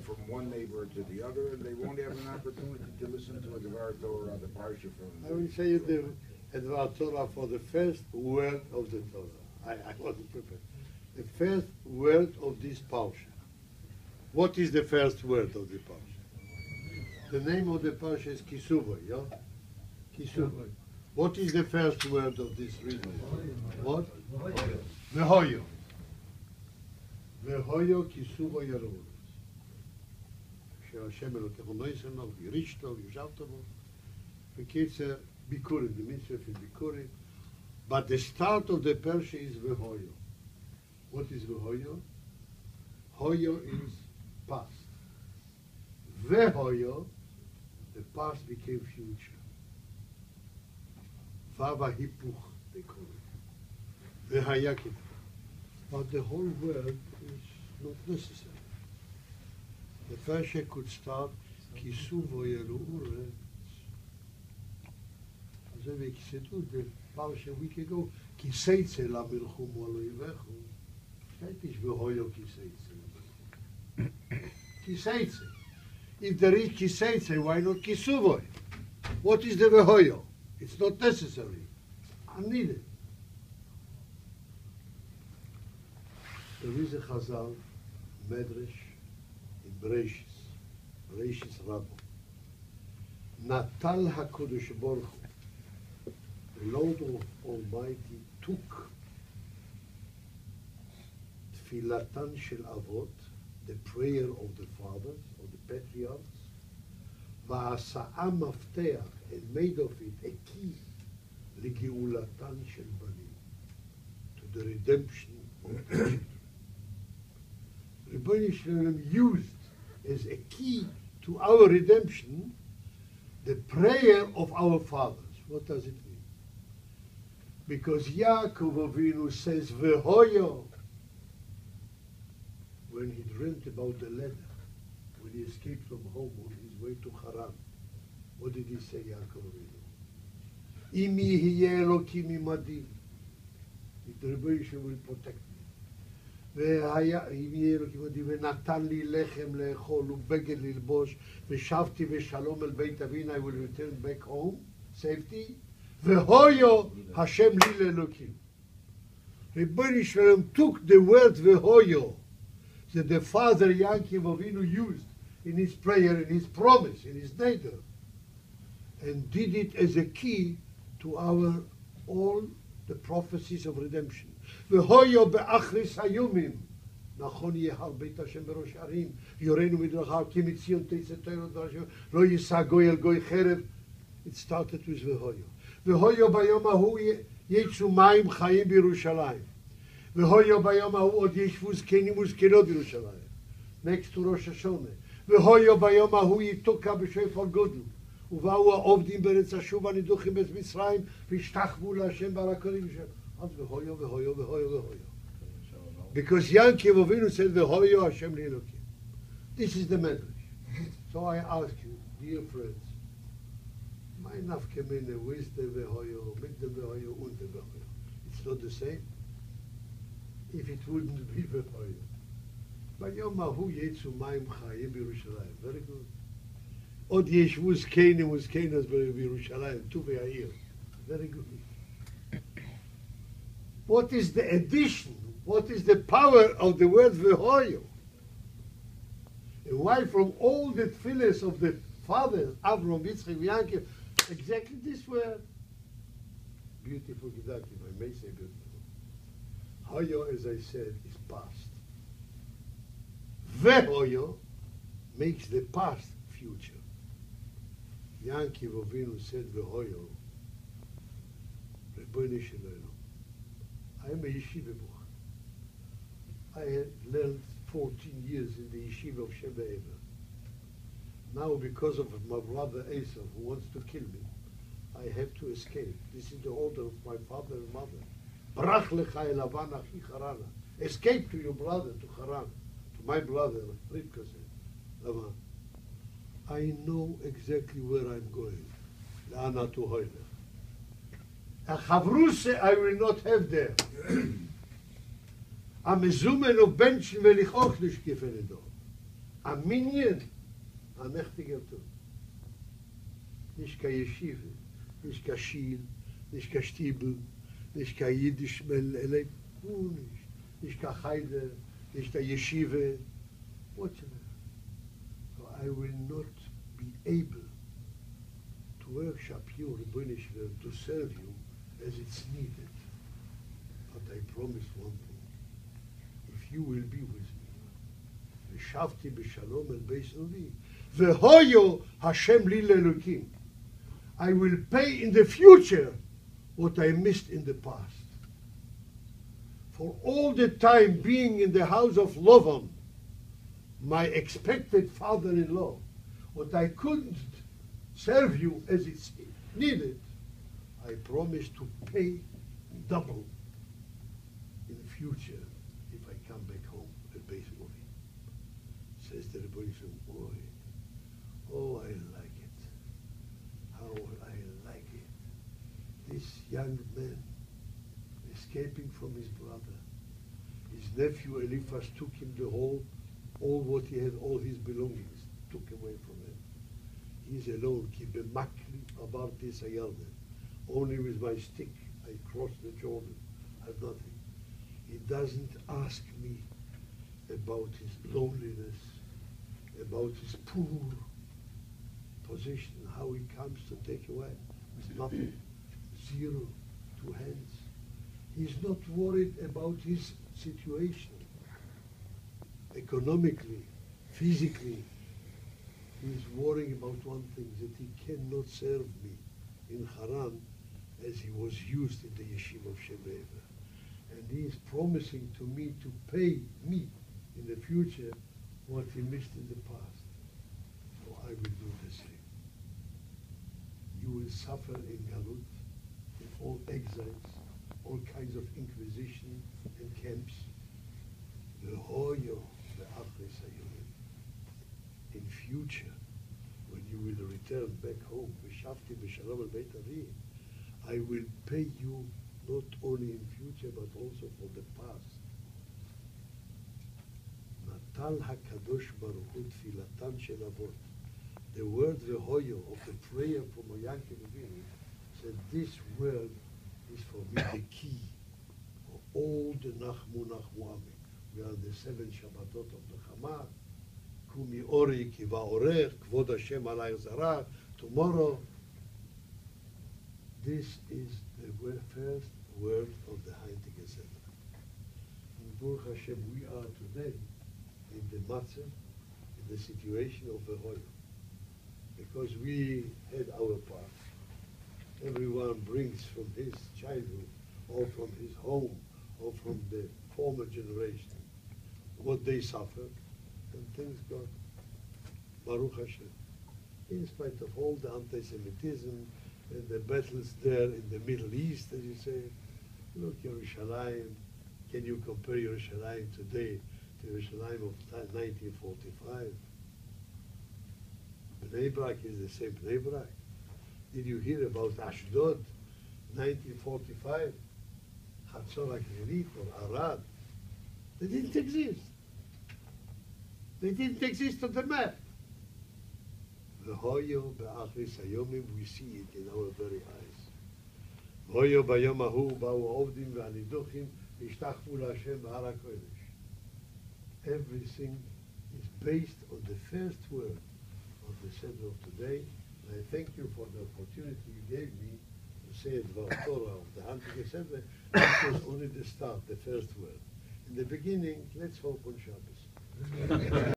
from one neighbor to the other, and they won't have an opportunity to listen to a Devar Torah or the Parsha from. I will say you the Devar Torah for the first word of the Torah. I wasn't prepared. The first word of this Parsha. What is the first word of the Parsha? The name of the Parsha is Kisuboy, yeah? Kisuboy. What is the first word of this reading? What? Vehoyo. Vehoyo Kisuboy Yerushalayim. שהשם אלוקיך נויסן לו, ירישת לו, ישבת בו. בקיצר, ביקורים, the mitzvah is bikurim. But the start of the Parsha is Vehoyo. What is Vehoyo? Hoyo is past. Vehoyo, the past became future. Vava hipuch, they call it. Vehayakit. But the whole word is not necessary. The Parsha could start Kisuvo Yeru'ure. So we said, the Parsha a week ago, Kiseitze la milchum alo yivechu. That is Vehoyo Kiseitze. Kiseitze. If there is Kiseitze, why not Kisuvoy? What is the Vehoyo? It's not necessary. Unneeded. There is a Chazal, Medrash, in Bereshis Rabbo. Natal HaKadosh Baruch Hu, the Lord of Almighty, took Tfilatan Shel Avot, the prayer of the fathers, of the patriarchs, Va'asa'a Mafteach, and made of it a key, Ligeulatan Shel Banim, to the redemption of the children. Rebbeinu Shalom used as a key to our redemption the prayer of our fathers. What does it mean? Because Yaakov Avinu says, Vehoyo, when he dreamt about the ladder, when he escaped from home on his way to Haran, what did he say, Yaakov Avinu? Imi hiye Elokim imadi. The Rebbeinu Shalom will protect me. ונתן לי לחם לאכול ובגד ללבוש ושבתי בשלום אל בית אבינו, I will return back home, safety, והויו השם לי לאלוקים. Rebbeinu Shalom took the word והויו that the father Yaakov Avinu used in his prayer, in his promise, in his neder, and did it as a key to our all the prophecies of redemption. והויו באחריס היומים, נכון יהיה הר בית השם בראש ערים, יורנו מדרכיו, כי מציון תצא תורה דרשו, לא יישא גוי אל גוי חרב. It started with והויו. והויו ביום ההוא יצאו מים חיים בירושלים. והויו ביום ההוא עוד ישבו זקנים וזקנות בירושלים. Next to ראש השונה. והויו ביום ההוא יתוקע בשופר גודל. ובאו העובדים בארץ השוב הנידוחים בית מצרים, והשתחוו להשם ברקודים שם. Vehoyo, Vehoyo, Vehoyo, Vehoyo. Because Yaakov Avinu said, Vehoyo Hashem Elokim. This is the medrash. So I ask you, dear friends, my nafkemene, with the Vehoyo, mit the Vehoyo, und the Vehoyo. It's not the same. If it wouldn't be Vehoyo. Bayom Ahu Yetzu Mayim Chayim Yerushalayim. Very good. Od Yeshvu Zkenim Uzkenas Yerushalayim. Tu ve'ayir. Very good. What is the addition? What is the power of the word Vehoyo? And why from all the tefillahs of the fathers, Avram, Yitzchak, Yaakov, exactly this word? Beautiful gedakim, I may say beautiful. Hoyo, as I said, is past. Vehoyo makes the past future. Yaakov Avinu said Vehoyo, Rebbeinu Shalom. I am a yeshiva book. I had learned 14 years in the yeshiva of Sheba Eber. Now, because of my brother Asa, who wants to kill me, I have to escape. This is the order of my father and mother. Brach lecha el Lavan achi Harana. Escape to your brother, to Haran, to my brother, Rivka said. Lavan. I know exactly where I'm going. La'ana to Hoyle. A chavruse I will not have there. A mezumen of benchen will ich auch nicht gewinnen dort. a minyan, a mächtiger Tod. Nicht kein Yeshiva, nicht kein Schiel, nicht kein Stiebel, nicht kein Jiddisch, nicht kein Heide, nicht kein Yeshiva, whatsoever. So I will not be able to worship you, Rebbeinu Shalom, to serve you as it's needed. But I promise one thing. If you will be with me, ושבתי בשלום אל בית אבי, והויו Hashem li le'elokim. I will pay in the future what I missed in the past. For all the time being in the house of Lavan, my expected father-in-law, what I couldn't serve you as it's needed, I promise to pay double in the future if I come back home at Beis Uri. Says the Rebbeinu Shalom, oh, I like it. How I like it. This young man escaping from his brother. His nephew Eliphaz took him all what he had, all his belongings, took away from him. He's alone, about this only with my stick I crossed the Jordan. I have nothing. He doesn't ask me about his loneliness, about his poor position, how he comes to take away. It's nothing. Zero, 2 hands. He's not worried about his situation. Economically, physically, he's worrying about one thing, that he cannot serve me in Haran as he was used in the yeshiva of Shem Re'eva. And he is promising to me to pay me in the future what he missed in the past. So I will do the same. You will suffer in Galut, in all exiles, all kinds of inquisition and camps. In future, when you will return back home, I will pay you not only in future but also for the past. Natal HaKadosh Baruch Hu Tfilatan Shel Avot. The word Vehoyo of the prayer from Yankel Avinu said this word is for me the key for all the Nachmu Nachmuami. We are the 7 Shabbatot of the Chama. Kumi Ori Kiva Orech, Kvod Hashem Alayh Zarah. Tomorrow, this is the first word of the Heintige Seder. And Baruch Hashem, we are today in the matzah, in the situation of Vehoyo. Because we had our part. Everyone brings from his childhood, or from his home, or from the former generation, what they suffered, and things got Baruch Hashem. In spite of all the anti-Semitism and the battles there in the Middle East, as you say, look, Yerushalayim, can you compare Yerushalayim today to Yerushalayim of 1945? Bnei Brak is the same Bnei Brak. Did you hear about Ashdod, 1945? Hatzor HaKerit or Arad? They didn't exist. They didn't exist on the map. V'hoyo be'achris hayomim, we see it in our very eyes. V'hoyo b'yom hahu ba'u ovdim v'aniduchim v'ishtachvu l'Hashem b'har HaKodesh. Everything is based on the first word of the Seder of today. And I thank you for the opportunity you gave me to say Dvar Torah of the Heintige Seder. This was only the start, the first word. In the beginning, let's hope on Shabbos.